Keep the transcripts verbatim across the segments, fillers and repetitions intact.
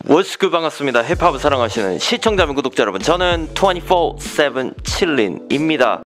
워스크 반갑습니다. 힙합을 사랑하시는 시청자 및 구독자 여러분, 저는 이십사 세븐 칠린입니다.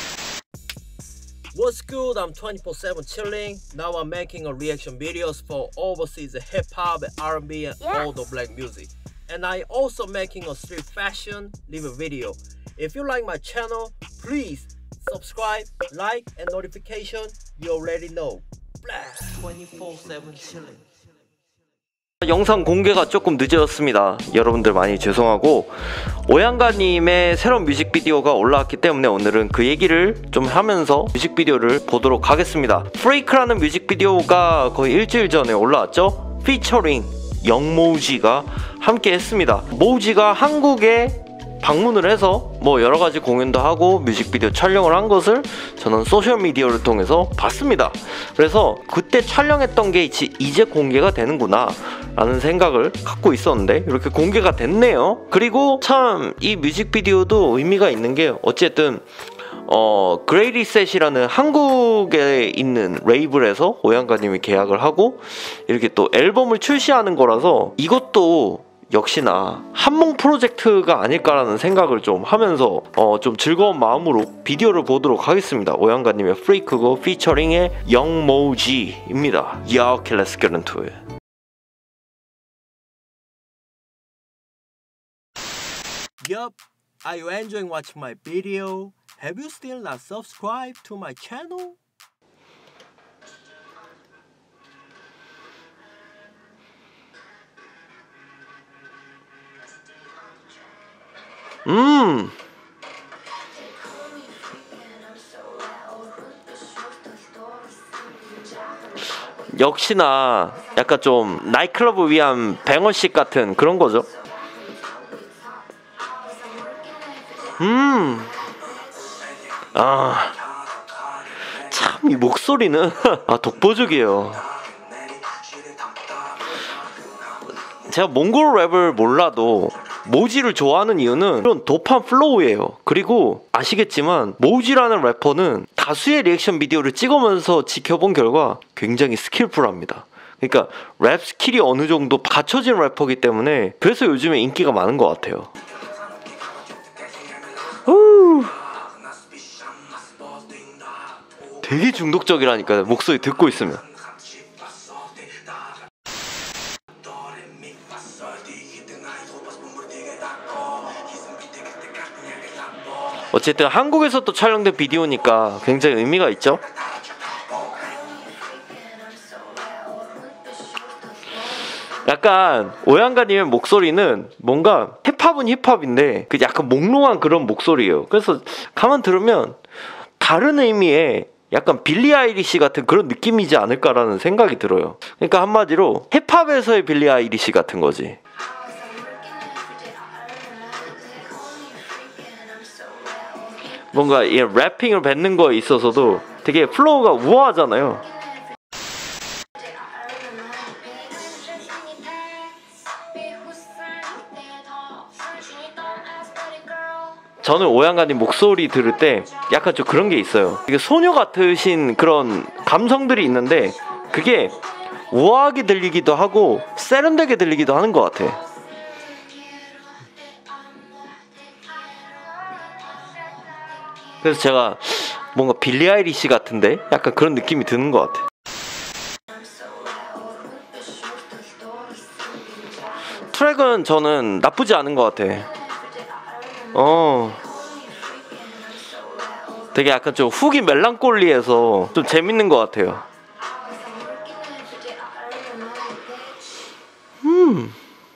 What's good? I'm twenty-four seven chilling. Now I'm making a reaction videos for overseas hip hop, R and B, and Yes. all the black music. And I also making a street fashion live video. If you like my channel, please subscribe, like, and notification. You already know. Blast twenty-four seven chilling. 영상 공개가 조금 늦어졌습니다. 여러분들 많이 죄송하고, 오양가님의 새로운 뮤직비디오가 올라왔기 때문에 오늘은 그 얘기를 좀 하면서 뮤직비디오를 보도록 하겠습니다. 프레이크라는 뮤직비디오가 거의 일주일 전에 올라왔죠. 피처링 영모우지가 함께 했습니다. 모우지가 한국에 방문을 해서 뭐 여러가지 공연도 하고 뮤직비디오 촬영을 한 것을 저는 소셜미디어를 통해서 봤습니다. 그래서 그때 촬영했던 게 이제 공개가 되는구나 라는 생각을 갖고 있었는데 이렇게 공개가 됐네요. 그리고 참 이 뮤직비디오도 의미가 있는 게, 어쨌든 어 그레이리셋이라는 한국에 있는 레이블에서 오양가님이 계약을 하고 이렇게 또 앨범을 출시하는 거라서 이것도 역시나 한몽 프로젝트가 아닐까라는 생각을 좀 하면서 어 좀 즐거운 마음으로 비디오를 보도록 하겠습니다. 오양가님의 프레이크고 피처링의 영모우지입니다. 야, 오케이, 렛츠 겟 인투 잇. Yup, are you enjoying watching my video? Have you still not subscribed to my channel? 음 역시나 약간 좀 나이트클럽을 위한 뱅어식 같은 그런 거죠. 음 아, 참 이 목소리는 아, 독보적이에요. 제가 몽골 랩을 몰라도 모우지를 좋아하는 이유는 이런 도판 플로우예요. 그리고 아시겠지만 모우지라는 래퍼는 다수의 리액션 비디오를 찍으면서 지켜본 결과 굉장히 스킬풀합니다. 그러니까 랩 스킬이 어느 정도 갖춰진 래퍼이기 때문에 그래서 요즘에 인기가 많은 것 같아요. 우, 되게 중독적이라니까요. 목소리 듣고 있으면. 어쨌든 한국에서 또 촬영된 비디오니까 굉장히 의미가 있죠. 약간 오양가님의 목소리는 뭔가 힙합은 힙합인데 그 약간 몽롱한 그런 목소리예요. 그래서 가만 들으면 다른 의미의 약간 빌리 아이리시 같은 그런 느낌이지 않을까라는 생각이 들어요. 그러니까 한마디로 힙합에서의 빌리 아이리시 같은 거지. 뭔가 이 래핑을 뱉는 거에 있어서도 되게 플로우가 우아하잖아요. 저는 오양가님 목소리 들을 때 약간 좀 그런 게 있어요. 이게 소녀 같으신 그런 감성들이 있는데 그게 우아하게 들리기도 하고 세련되게 들리기도 하는 것 같아. 그래서 제가 뭔가 빌리 아이리시 같은데 약간 그런 느낌이 드는 것 같아. 트랙은 저는 나쁘지 않은 것 같아. 어, 되게 약간 좀 훅이 멜랑콜리해서 좀 재밌는 것 같아요. 음.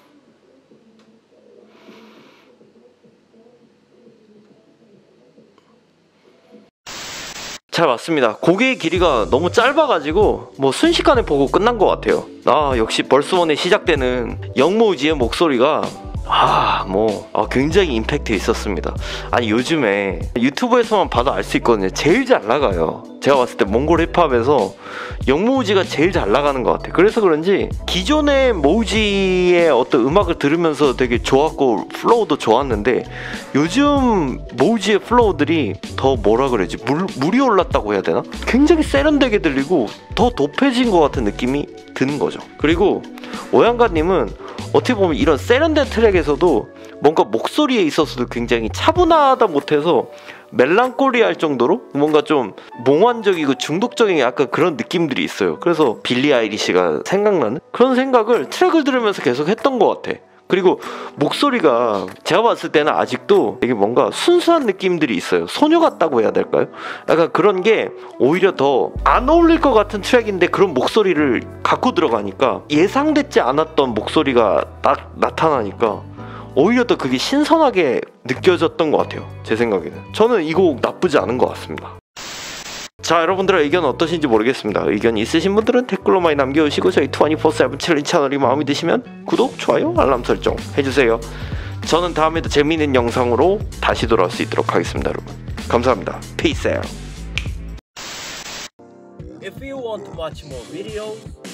잘 맞습니다. 곡의 길이가 너무 짧아가지고 뭐 순식간에 보고 끝난 것 같아요. 아, 역시 벌스원에 시작되는 영모우지의 목소리가 아, 뭐 아, 굉장히 임팩트 있었습니다. 아니, 요즘에 유튜브에서만 봐도 알 수 있거든요. 제일 잘 나가요. 제가 봤을 때 몽골 힙합에서 영모우지가 제일 잘 나가는 것 같아요. 그래서 그런지 기존의 모우지의 어떤 음악을 들으면서 되게 좋았고 플로우도 좋았는데 요즘 모우지의 플로우들이 더 뭐라 그러지, 물, 물이 올랐다고 해야 되나? 굉장히 세련되게 들리고 더 도패진 것 같은 느낌이 드는 거죠. 그리고 오양가님은 어떻게 보면 이런 세련된 트랙에서도 뭔가 목소리에 있어서도 굉장히 차분하다 못해서 멜랑콜리할 정도로 뭔가 좀 몽환적이고 중독적인 약간 그런 느낌들이 있어요. 그래서 빌리 아이리시가 생각나는 그런 생각을 트랙을 들으면서 계속 했던 것 같아. 그리고 목소리가 제가 봤을 때는 아직도 되게 뭔가 순수한 느낌들이 있어요. 소녀 같다고 해야 될까요? 약간 그런 게 오히려 더 안 어울릴 것 같은 트랙인데 그런 목소리를 갖고 들어가니까 예상되지 않았던 목소리가 딱 나타나니까 오히려 더 그게 신선하게 느껴졌던 것 같아요. 제 생각에는. 저는 이 곡 나쁘지 않은 것 같습니다. 자, 여러분들의 의견 어떠신지 모르겠습니다. 의견 있으신 분들은 댓글로 많이 남겨주시고 저희 이십사 세븐 챌린지 채널이 마음에 드시면 구독, 좋아요, 알람 설정 해주세요. 저는 다음에도 재미있는 영상으로 다시 돌아올 수 있도록 하겠습니다. 여러분 감사합니다. Peace out. If you want to watch more videos,